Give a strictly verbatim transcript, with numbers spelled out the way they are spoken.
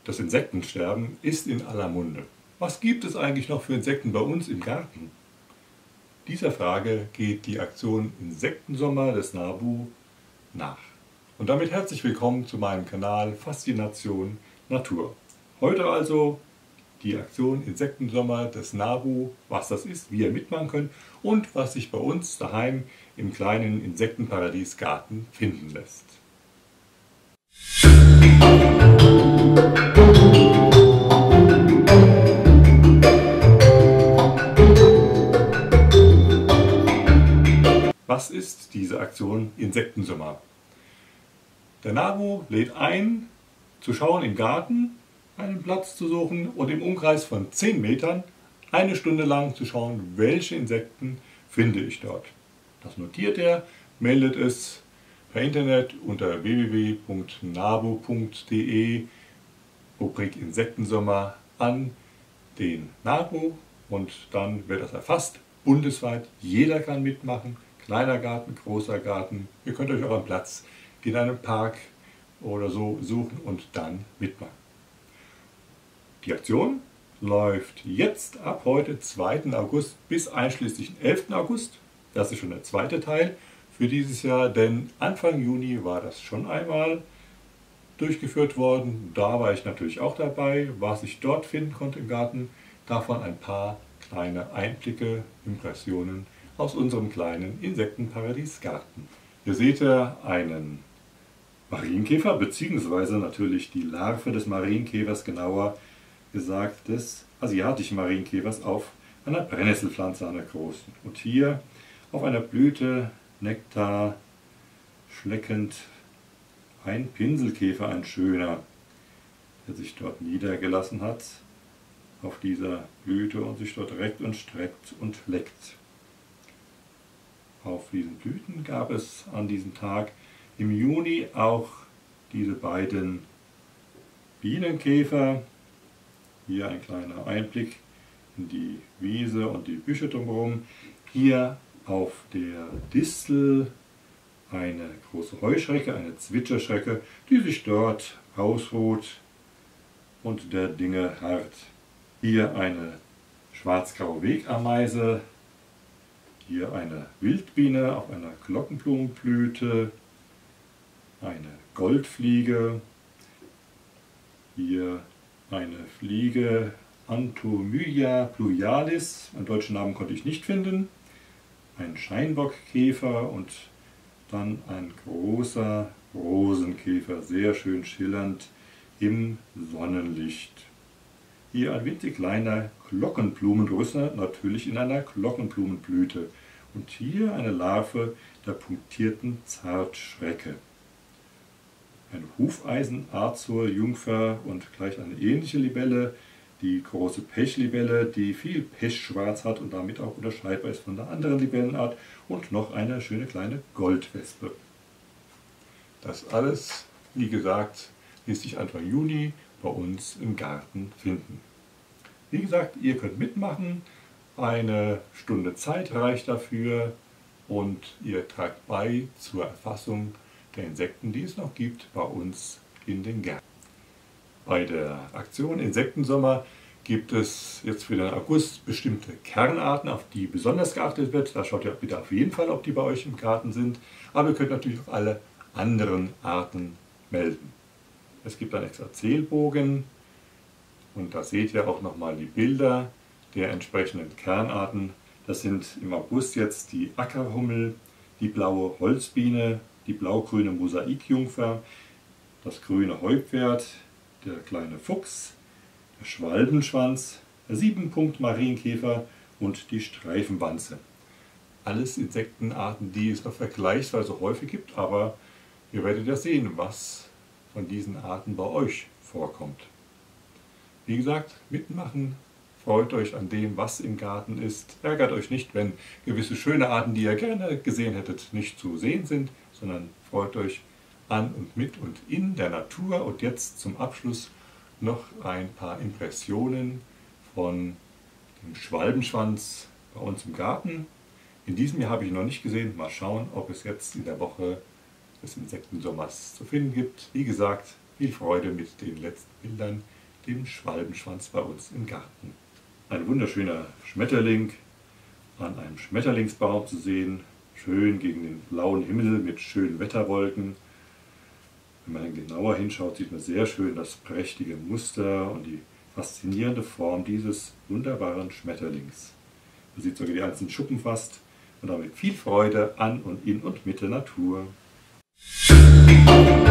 Das Insektensterben ist in aller Munde. Was gibt es eigentlich noch für Insekten bei uns im Garten? Dieser Frage geht die Aktion Insektensommer des NABU nach. Und damit herzlich willkommen zu meinem Kanal Faszination Natur. Heute also die Aktion Insektensommer des NABU, was das ist, wie ihr mitmachen könnt und was sich bei uns daheim im kleinen Insektenparadies Garten finden lässt. Was ist diese Aktion Insektensommer? Der NABU lädt ein, zu schauen im Garten, einen Platz zu suchen und im Umkreis von zehn Metern eine Stunde lang zu schauen, welche Insekten finde ich dort. Das notiert er, meldet es per Internet unter w w w punkt nabu punkt de, Rubrik Insektensommer, an den NABU und dann wird das erfasst, bundesweit. Jeder kann mitmachen, kleiner Garten, großer Garten. Ihr könnt euch euren Platz in einem Park oder so suchen und dann mitmachen. Die Aktion läuft jetzt ab heute, zweiten August, bis einschließlich elften August. Das ist schon der zweite Teil für dieses Jahr, denn Anfang Juni war das schon einmal durchgeführt worden. Da war ich natürlich auch dabei, was ich dort finden konnte im Garten. Davon ein paar kleine Einblicke, Impressionen aus unserem kleinen Insektenparadies Garten. Hier seht ihr einen Marienkäfer, beziehungsweise natürlich die Larve des Marienkäfers, genauer gesagt des asiatischen Marienkäfers, auf einer Brennnesselpflanze, einer großen. Und hier auf einer Blüte, Nektar schleckend, ein Pinselkäfer, ein schöner, der sich dort niedergelassen hat auf dieser Blüte und sich dort reckt und streckt und leckt. Auf diesen Blüten gab es an diesem Tag im Juni auch diese beiden Bienenkäfer. Hier ein kleiner Einblick in die Wiese und die Büsche drumherum. Hier auf der Distel eine große Heuschrecke, eine Zwitscherschrecke, die sich dort ausruht und der Dinge harrt. Hier eine schwarz-graue Wegameise, hier eine Wildbiene auf einer Glockenblumenblüte, eine Goldfliege, hier eine Fliege Antomyia pluvialis, einen deutschen Namen konnte ich nicht finden, ein Scheinbockkäfer und dann ein großer Rosenkäfer, sehr schön schillernd im Sonnenlicht. Hier ein winzig kleiner Glockenblumenrüssel, natürlich in einer Glockenblumenblüte. Und hier eine Larve der punktierten Zartschrecke. Eine Hufeisenazur-Jungfer und gleich eine ähnliche Libelle, die große Pechlibelle, die viel Pechschwarz hat und damit auch unterscheidbar ist von der anderen Libellenart, und noch eine schöne kleine Goldwespe. Das alles, wie gesagt, ließ sich Anfang Juni bei uns im Garten finden. Wie gesagt, ihr könnt mitmachen, eine Stunde Zeit reicht dafür und ihr tragt bei zur Erfassung der Insekten, die es noch gibt bei uns in den Gärten. Bei der Aktion Insektensommer gibt es jetzt für den August bestimmte Kernarten, auf die besonders geachtet wird. Da schaut ihr bitte auf jeden Fall, ob die bei euch im Garten sind. Aber ihr könnt natürlich auch alle anderen Arten melden. Es gibt einen extra Zählbogen und da seht ihr auch nochmal die Bilder der entsprechenden Kernarten. Das sind im August jetzt die Ackerhummel, die blaue Holzbiene, die blaugrüne Mosaikjungfer, das grüne Heupferd, der kleine Fuchs, der Schwalbenschwanz, der Siebenpunkt-Marienkäfer und die Streifenwanze. Alles Insektenarten, die es noch vergleichsweise häufig gibt, aber ihr werdet ja sehen, was von diesen Arten bei euch vorkommt. Wie gesagt, mitmachen, freut euch an dem, was im Garten ist. Ärgert euch nicht, wenn gewisse schöne Arten, die ihr gerne gesehen hättet, nicht zu sehen sind, sondern freut euch an und mit und in der Natur. Und jetzt zum Abschluss noch ein paar Impressionen von dem Schwalbenschwanz bei uns im Garten. In diesem Jahr habe ich ihn noch nicht gesehen. Mal schauen, ob es jetzt in der Woche des Insektensommers zu finden gibt. Wie gesagt, viel Freude mit den letzten Bildern dem Schwalbenschwanz bei uns im Garten. Ein wunderschöner Schmetterling an einem Schmetterlingsbaum zu sehen, schön gegen den blauen Himmel mit schönen Wetterwolken. Wenn man genauer hinschaut, sieht man sehr schön das prächtige Muster und die faszinierende Form dieses wunderbaren Schmetterlings. Man sieht sogar die einzelnen Schuppen fast und damit viel Freude an und in und mit der Natur.